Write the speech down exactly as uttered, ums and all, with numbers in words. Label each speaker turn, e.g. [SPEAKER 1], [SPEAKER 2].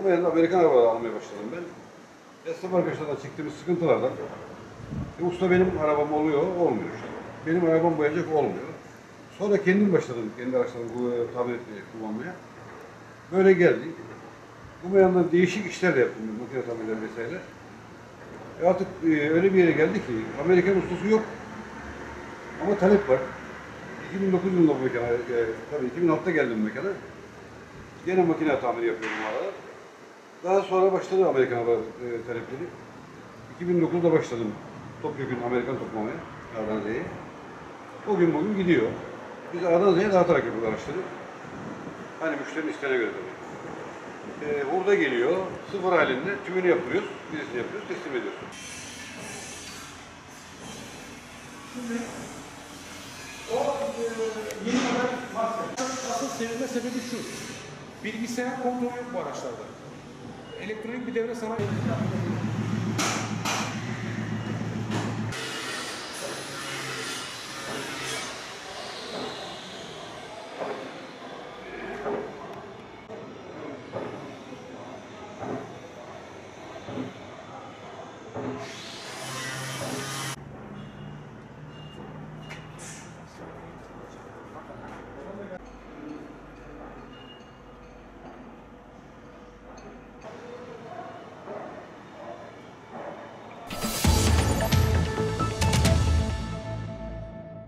[SPEAKER 1] Bu yanda Amerikan arabaları almaya başladım ben. Esnaf arkadaşlarla çektiğimiz sıkıntılardan e, usta benim arabam oluyor, olmuyor işte. Benim arabam boyayacak olmuyor. Sonra kendim başladım, kendi araçlarımı tamir etmeye, kullanmaya. Böyle geldi. Bu yandan değişik işler de yaptım, makine tamirleri vesaire. E artık e, öyle bir yere geldi ki, Amerikan ustası yok. Ama talep var. iki bin dokuz yılında bu mekana, e, tabii iki bin altıda geldim bu mekana. Gene makine tamiri yapıyorum bu arada. Daha sonra başladı Amerikan araba e, talepleri. iki bin dokuzda başladım topyekun Amerikan toplamaya, A'dan O gün bugün gidiyor. Biz A'dan Z'ye dağıtarak yapıyoruz araçları. Hani müşterinin isteğine göre tabii. E, hurda geliyor, sıfır halinde tümünü yapıyoruz, birisini yapıyoruz, teslim ediyoruz.
[SPEAKER 2] Şimdi o e, yeni model Master. Asıl sevilme sebebi şu. Bilgisayar kontrolü yok bu araçlarda. Elektronik bir devre sanayi.